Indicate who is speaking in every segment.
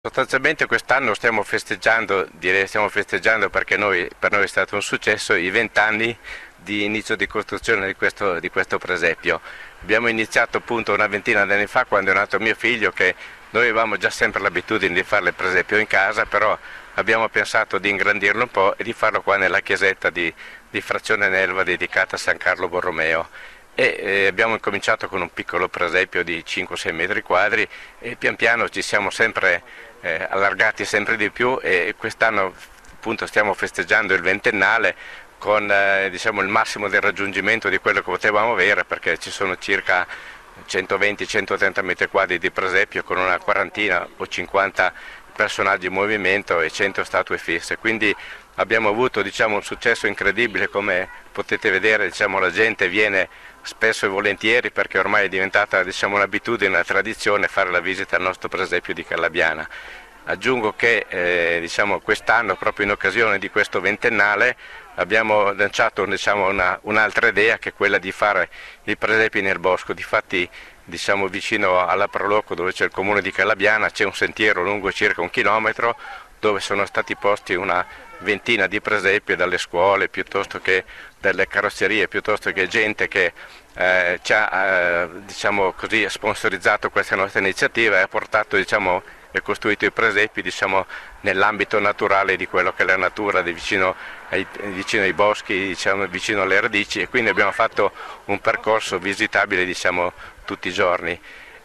Speaker 1: Sostanzialmente quest'anno stiamo festeggiando, direi stiamo festeggiando perché per noi è stato un successo, i 20 anni di inizio di costruzione di questo presepio. Abbiamo iniziato appunto una ventina di anni fa quando è nato mio figlio, che noi avevamo già sempre l'abitudine di fare il presepio in casa, però abbiamo pensato di ingrandirlo un po' e di farlo qua nella chiesetta di Frazione Nelva dedicata a San Carlo Borromeo. Abbiamo incominciato con un piccolo presepio di 5-6 metri quadri e pian piano ci siamo sempre allargati sempre di più, e quest'anno appunto stiamo festeggiando il ventennale con diciamo, il massimo del raggiungimento di quello che potevamo avere, perché ci sono circa 120-130 metri quadri di presepio con una quarantina o 50 personaggi in movimento e 100 statue fisse, quindi abbiamo avuto diciamo, un successo incredibile. Come potete vedere, diciamo, la gente viene spesso e volentieri perché ormai è diventata diciamo, un'abitudine, una tradizione fare la visita al nostro presepio di Callabiana. Aggiungo che diciamo, quest'anno, proprio in occasione di questo ventennale, abbiamo lanciato diciamo, un'altra idea, che è quella di fare i presepi nel bosco. Difatti, diciamo, vicino alla Proloco, dove c'è il comune di Callabiana, c'è un sentiero lungo circa 1 chilometro dove sono stati posti una ventina di presepi dalle scuole, piuttosto che dalle carrozzerie, piuttosto che gente che ci ha diciamo così, sponsorizzato questa nostra iniziativa e ha portato diciamo, e costruito i presepi diciamo, nell'ambito naturale di quello che è la natura, vicino ai boschi, diciamo, vicino alle radici, e quindi abbiamo fatto un percorso visitabile diciamo, tutti i giorni.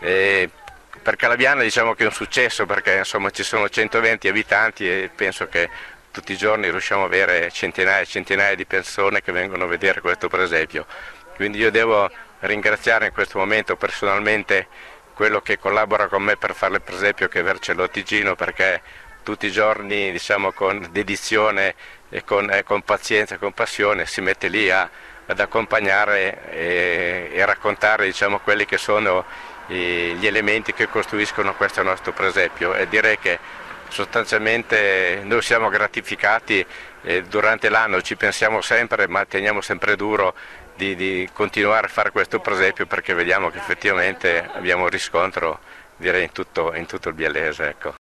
Speaker 1: Per Callabiana diciamo che è un successo, perché insomma, ci sono 120 abitanti e penso che tutti i giorni riusciamo ad avere centinaia e centinaia di persone che vengono a vedere questo presepio. Quindi io devo ringraziare in questo momento personalmente quello che collabora con me per fare il presepio, che è Vercellotti Gino, perché tutti i giorni diciamo, con dedizione e con pazienza e con passione si mette lì ad accompagnare e raccontare diciamo, quelli che sono gli elementi che costruiscono questo nostro presepio, e direi che sostanzialmente noi siamo gratificati e durante l'anno ci pensiamo sempre, ma teniamo sempre duro di continuare a fare questo presepio, perché vediamo che effettivamente abbiamo riscontro direi in tutto il biellese. Ecco.